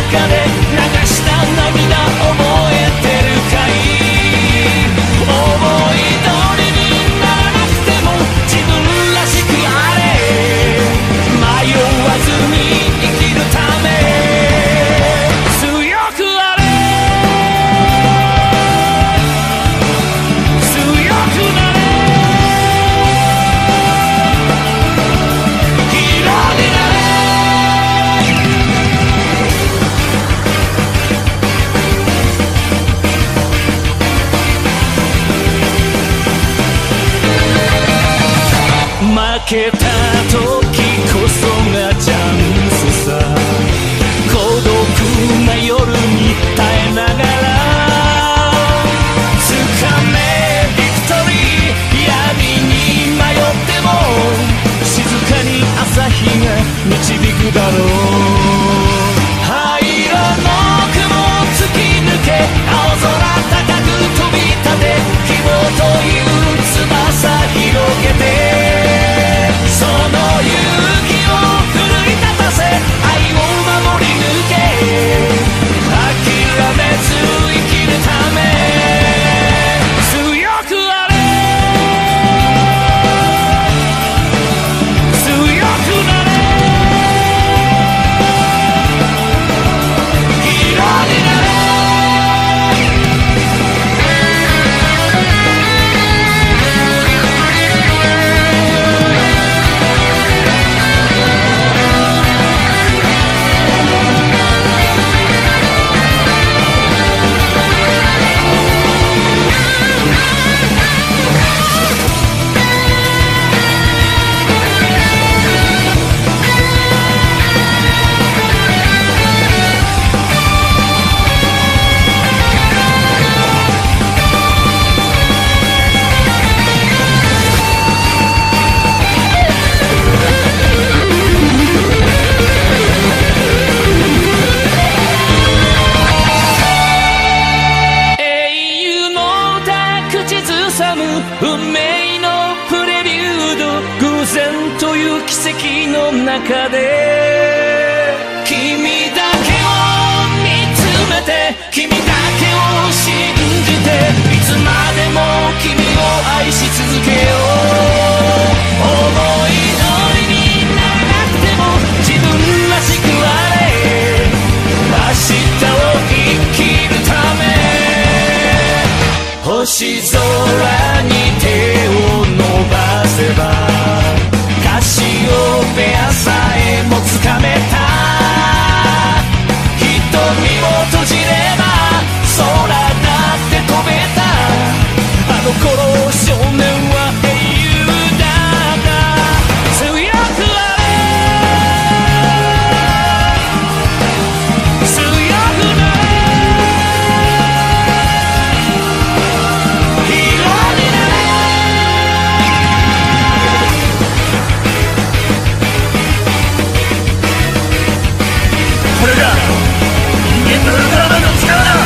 中で流した涙覚えてるかい。思い通りにならなくても自分らしくあれ、迷わずに生きるため強くあれ、強くなれ、ヒーローになれ。負けた時こそがチャンスさ。孤独な夜に耐えながら掴めビクトリー。闇に迷っても静かに朝日が導くだろう。灰色の雲突き抜け青空高く飛び立て、希望という翼広げて、その勇気を奮い立たせ愛を守り抜け、諦めず生きるため強くあれ、強くなれ、ヒーローになれ。運命のプレリュード、偶然という奇跡の中で君だけを見つめて、君だけを信じて、いつまでも君を愛し続けよう。思い通りにならなくても自分らしくあれ、明日を生きるため星空に手を伸ばせばカシオペアさえもつかめた。瞳も閉じれば空だって飛べた。あの頃少年は英雄だった。強くあれ、強くなれ、 これが人間のウルトラマンの力だ。